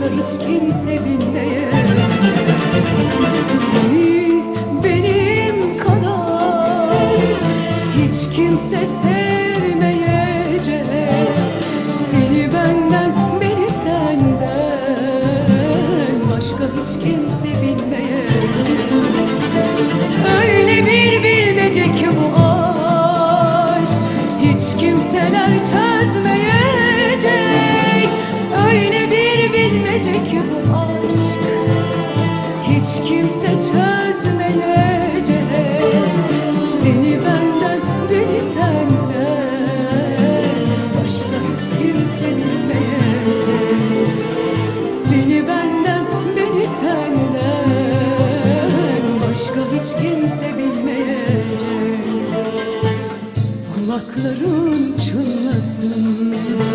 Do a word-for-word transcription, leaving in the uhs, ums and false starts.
hiç kimse bilmeyecek. Seni benim kadar hiç kimse sevmeyecek. Seni benden, beni senden başka hiç kimse bilmeyecek. Öyle bir bilmece ki bu aşk hiç kimseler çözmeyecek. Öyle bir bilmece ki bu aşk hiç kimse çözmeyecek. Seni benden, beni senden başka hiç kimse bilmeyecek. Seni benden, beni senden başka hiç kimse bilmeyecek. Kulakların çınlasın,